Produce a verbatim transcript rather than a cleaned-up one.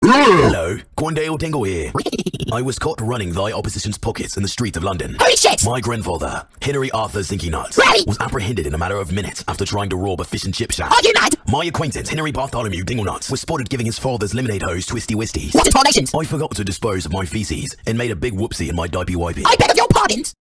Hello, Quandale dingle here. I was caught running thy opposition's pockets in the streets of London. Holy shit! My grandfather, Henry Arthur Zinky Nuts, Right. was apprehended in a matter of minutes after trying to rob a fish and chip shop. Are you mad? My acquaintance, Henry Bartholomew Dingle Nuts, was spotted giving his father's lemonade hose twisty wisties. What in tarnations? I forgot to dispose of my feces and made a big whoopsie in my diaper wipey. I beg of your pardons!